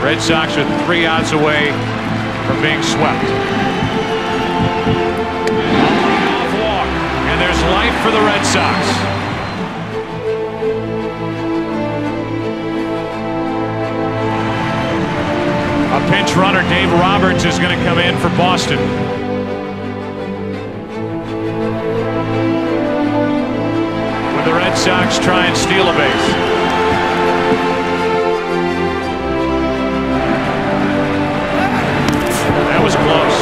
Red Sox are 3 outs away from being swept. Off walk, and there's life for the Red Sox. A pinch runner, Dave Roberts, is going to come in for Boston. With the Red Sox try and steal a base. That was close.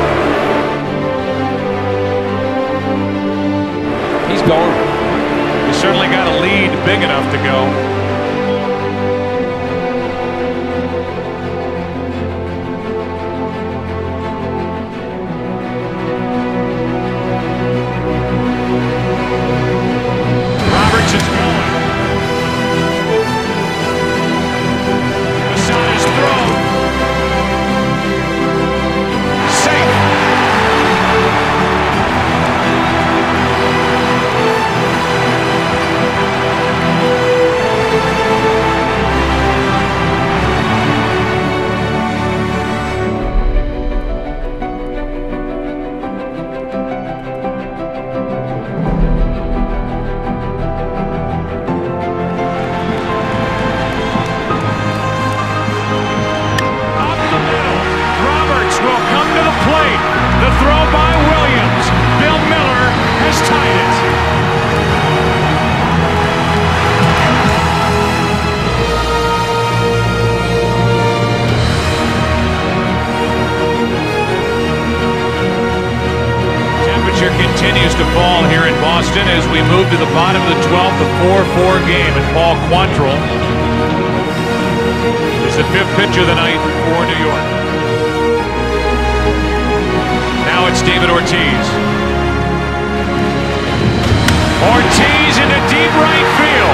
He's going. He certainly got a lead big enough to go. Roberts is going. Posada's throw. Safe. The throw by Williams. Bill Miller has tied it. Temperature continues to fall here in Boston as we move to the bottom of the 12th, the 4-4 game. And Paul Quantrill is the 5th pitch of the night for New York. Now it's David Ortiz. Ortiz into deep right field.